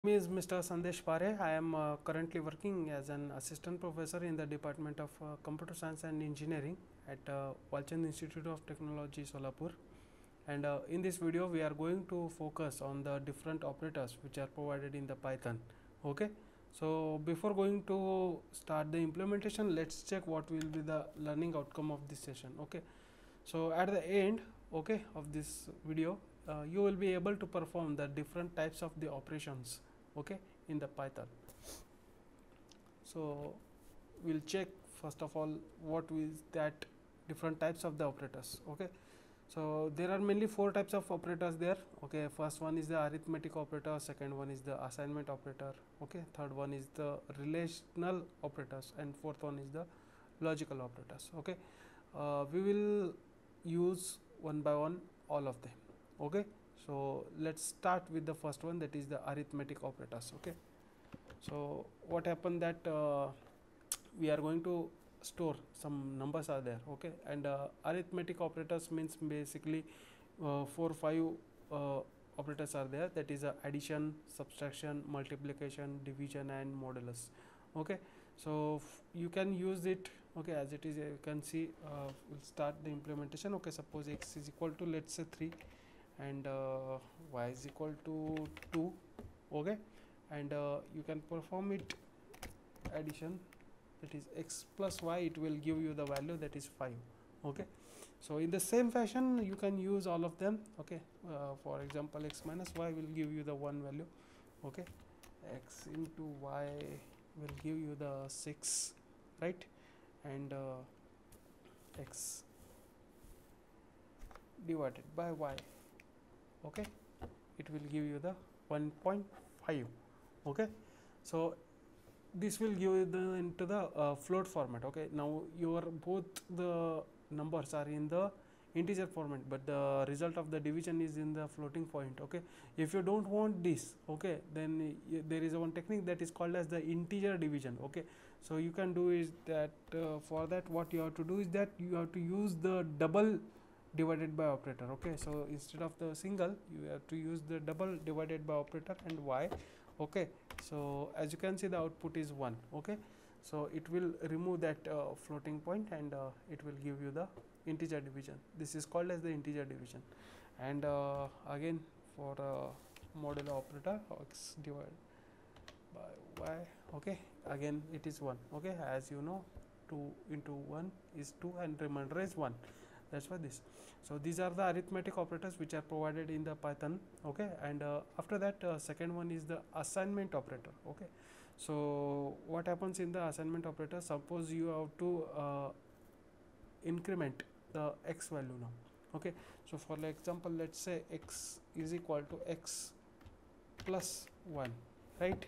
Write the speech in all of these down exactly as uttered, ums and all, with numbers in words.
name is Mister Sandesh Pare. I am uh, currently working as an assistant professor in the Department of uh, Computer Science and Engineering at uh, Walchand Institute of Technology, Solapur. And uh, in this video, we are going to focus on the different operators which are provided in the Python. Okay. So before going to start the implementation, let's check what will be the learning outcome of this session. Okay. So at the end, okay, of this video, uh, you will be able to perform the different types of the operations, okay, in the Python. So we'll check first of all what is that different types of the operators. Okay, so there are mainly four types of operators there. Okay, first one is the arithmetic operator, second one is the assignment operator, okay, third one is the relational operators, and fourth one is the logical operators. Okay, uh, we will use one by one all of them. Okay, so let's start with the first one, that is the arithmetic operators. Okay, so what happened that uh, we are going to store some numbers are there. Okay, and uh, arithmetic operators means basically uh, four five uh, operators are there, that is uh, addition, subtraction, multiplication, division and modulus. Okay, so you can use it. Okay, as it is, uh, you can see, uh, we'll start the implementation. Okay, suppose x is equal to, let's say, three, and uh, y is equal to two. Okay, and uh, you can perform it addition, that is x plus y, it will give you the value that is five. Okay, so in the same fashion you can use all of them. Okay, uh, for example, x minus y will give you the one value. Okay, x into y will give you the six, right, and uh, x divided by y, okay, it will give you the one point five. Okay, so this will give you the into the uh, float format. Okay, now your both the numbers are in the integer format, but the result of the division is in the floating point. Okay, if you don't want this, okay, then uh, there is one technique that is called as the integer division. Okay, so you can do is that uh, for that what you have to do is that you have to use the double divided by operator. Okay, so instead of the single, you have to use the double divided by operator and y. Okay, so as you can see, the output is one. Okay, so it will remove that uh, floating point and uh, it will give you the integer division. This is called as the integer division. And uh, again, for uh, modulo operator, x divided by y, okay, again it is one. Okay, as you know, two into one is two and remainder is one. That's why this. So these are the arithmetic operators which are provided in the Python. Okay, and uh, after that, uh, second one is the assignment operator. Okay, so what happens in the assignment operator? Suppose you have to uh, increment the x value now. Okay, so for example, let's say x is equal to x plus one, right?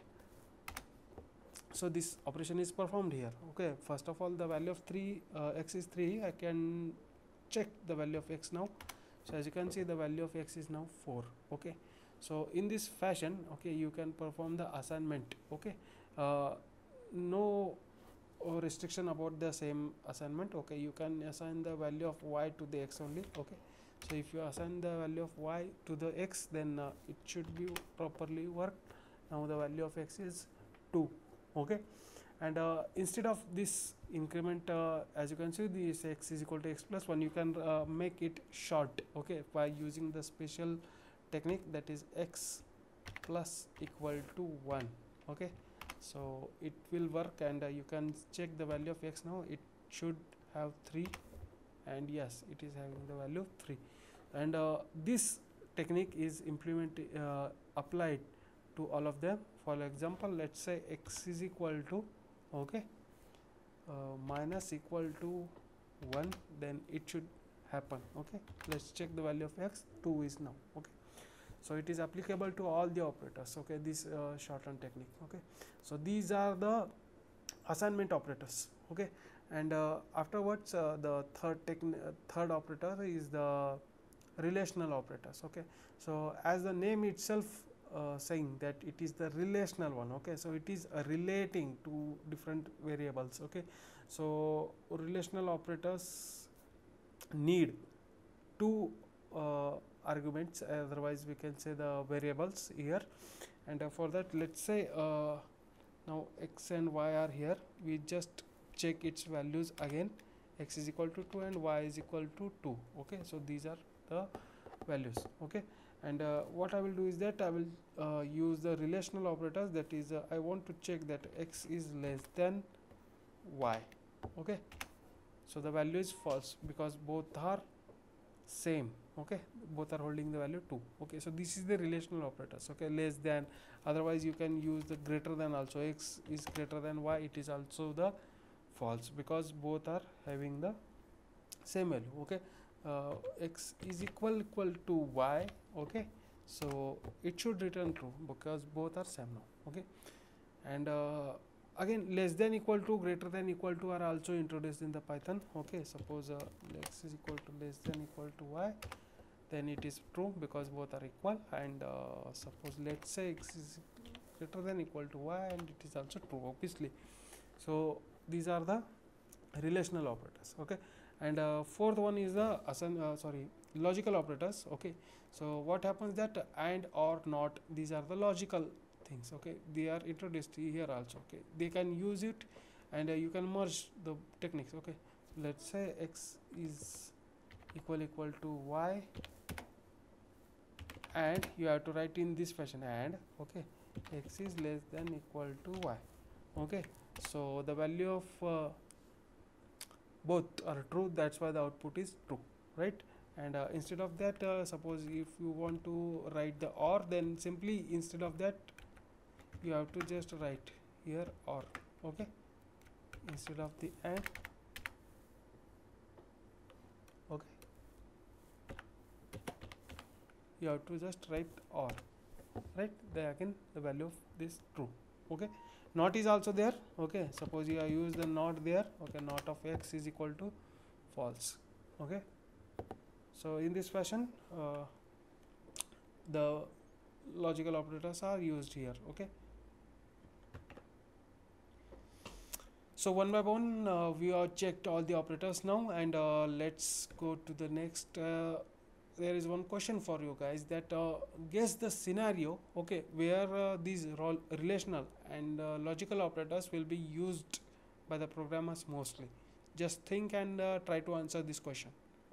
So this operation is performed here. Okay, first of all, the value of three, uh, x is three. I can check the value of x now. So as you can see, the value of x is now four. Okay, so in this fashion, okay, you can perform the assignment. Okay, uh, no uh, restriction about the same assignment. Okay, you can assign the value of y to the x only. Okay, so if you assign the value of y to the x, then uh, it should be properly worked. Now the value of x is two. Okay, and uh, instead of this increment, uh, as you can see, this x is equal to x plus one, you can uh, make it short. Okay, by using the special technique, that is x plus equal to one. Okay, so it will work, and uh, you can check the value of x now. It should have three, and yes, it is having the value of three. And uh, this technique is implemented uh, applied to all of them. For example, let's say x is equal to, okay, uh, minus equal to one, then it should happen. Okay, let's check the value of x. Two is now. Okay, so it is applicable to all the operators. Okay, this uh, shortened technique. Okay, so these are the assignment operators. Okay, and uh, afterwards, uh, the third techn uh, third operator is the relational operators. Okay, so as the name itself uh, saying that it is the relational one. Okay, so it is uh, relating to different variables. Okay, so relational operators need two uh, arguments, otherwise we can say the variables here, and uh, for that, let's say uh, now x and y are here. We just check its values again. X is equal to two and y is equal to two. Okay, so these are the values. Okay, and uh, what I will do is that I will uh, use the relational operators. That is, uh, I want to check that x is less than y. Okay, so the value is false because both are same. Okay, both are holding the value two. Okay, so this is the relational operators. Okay, less than, otherwise you can use the greater than also. X is greater than y, it is also the false because both are having the same value. Okay, uh, x is equal equal to y. Okay, so it should return true because both are same now. Okay, and uh, again, less than equal to, greater than equal to are also introduced in the Python. Okay, suppose uh, x is equal to less than equal to y, then it is true because both are equal. And uh, suppose let's say x is greater than equal to y, and it is also true, obviously. So these are the relational operators. Okay, and uh, fourth one is the uh, sorry logical operators. Okay, so what happens that and, or, not, these are the logical things. Okay, they are introduced here also. Okay, they can use it, and uh, you can merge the techniques. Okay, let's say x is equal equal to y, and you have to write in this fashion, and okay, x is less than equal to y. Okay, so the value of uh, both are true, that's why the output is true, right? And uh, instead of that, uh, suppose if you want to write the or, then simply instead of that you have to just write here or. Okay, instead of the and. Okay, you have to just write or, right? Then again the value of this true. Okay, not is also there. Okay, suppose you have used the not there. Okay, not of x is equal to false. Okay, so in this fashion uh, the logical operators are used here. Okay, so one by one uh, we have checked all the operators now, and uh, let's go to the next. Uh, there is one question for you guys, that uh, guess the scenario, okay, where uh, these relational and uh, logical operators will be used by the programmers mostly. Just think and uh, try to answer this question.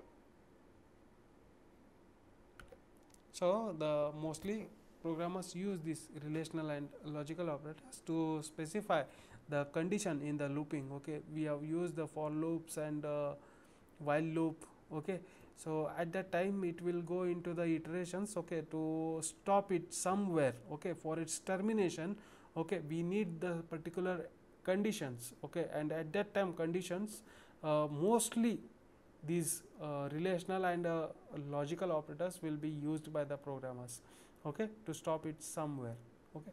So the mostly programmers use these relational and logical operators to specify the condition in the looping. Okay, we have used the for loops and uh, while loop. Okay, so at that time it will go into the iterations. Okay, to stop it somewhere. Okay, for its termination, okay, we need the particular conditions. Okay, and at that time conditions uh, mostly these uh, relational and uh, logical operators will be used by the programmers. Okay, to stop it somewhere. Okay,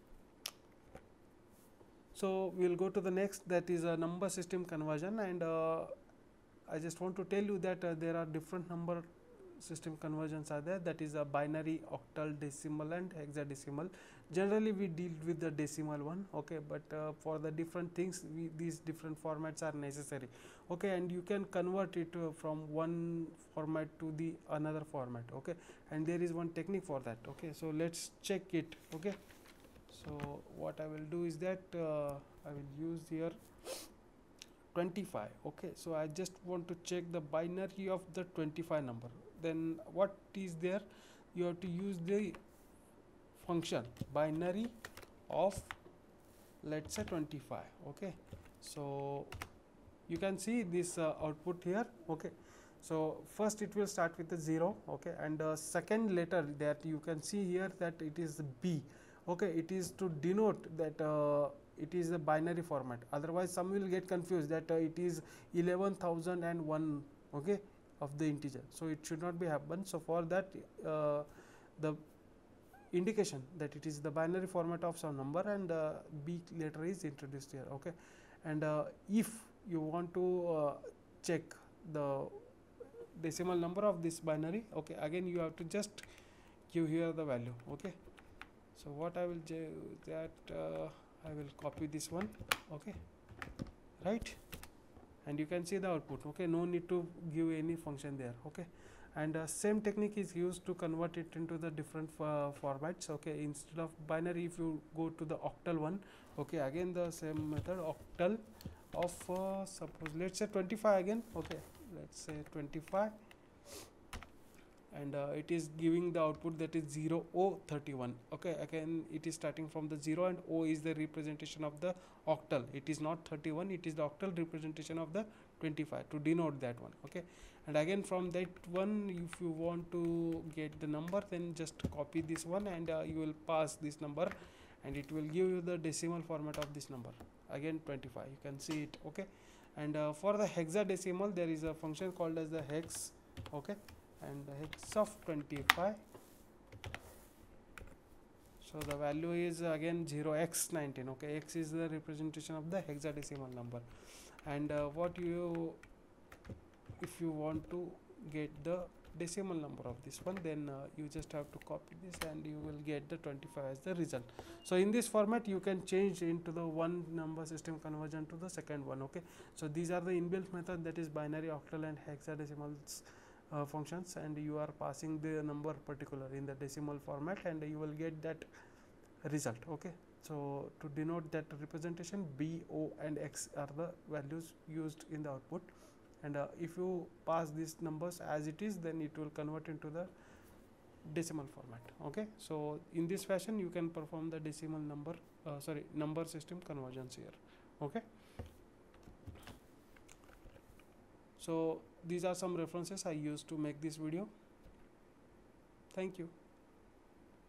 so we will go to the next, that is a number system conversion. And uh, I just want to tell you that uh, there are different number system conversions are there, that is a binary, octal, decimal and hexadecimal. Generally we deal with the decimal one. Okay, but uh, for the different things we, these different formats are necessary. Okay, and you can convert it uh, from one format to the another format. Okay, and there is one technique for that. Okay, so let's check it. Okay, so what I will do is that uh, I will use here twenty-five. Okay, so I just want to check the binary of the twenty-five number. Then what is there, you have to use the function binary of, let's say, twenty-five. Okay, so you can see this uh, output here. Okay, so first it will start with the zero. Okay, and uh, second letter that you can see here, that it is B. Okay, it is to denote that uh, it is a binary format. Otherwise some will get confused that uh, it is eleven thousand one. Okay, of the integer, so it should not be happen. So for that uh, the indication that it is the binary format of some number, and uh, B letter is introduced here. Okay, and uh, if you want to uh, check the decimal number of this binary, okay, again you have to just give here the value. Okay, so what I will do that uh, I will copy this one. Okay, right, and you can see the output. Okay, no need to give any function there. Okay, and uh, same technique is used to convert it into the different uh, formats. Okay, instead of binary, if you go to the octal one, okay, again the same method, octal of uh, suppose let's say twenty-five again. Okay, let's say twenty-five, and uh, it is giving the output that is zero O thirty-one. Okay, again it is starting from the zero, and O is the representation of the octal. It is not thirty-one, it is the octal representation of the twenty-five to denote that one. Okay, and again from that one, if you want to get the number, then just copy this one, and uh, you will pass this number, and it will give you the decimal format of this number, again twenty-five, you can see it. Okay, and uh, for the hexadecimal, there is a function called as the hex. Okay, and the hex of twenty-five, so the value is uh, again zero x nineteen. Okay, x is the representation of the hexadecimal number, and uh, what you if you want to get the decimal number of this one, then uh, you just have to copy this, and you will get the twenty-five as the result. So in this format, you can change into the one number system conversion to the second one. Okay, so these are the inbuilt method, that is binary, octal and hexadecimals uh, functions, and you are passing the number particular in the decimal format, and you will get that result. Okay, so to denote that representation, B, O and X are the values used in the output, and uh, if you pass these numbers as it is, then it will convert into the decimal format. Okay, so in this fashion you can perform the decimal number uh, sorry number system conversions here. Okay, so these are some references I used to make this video. Thank you.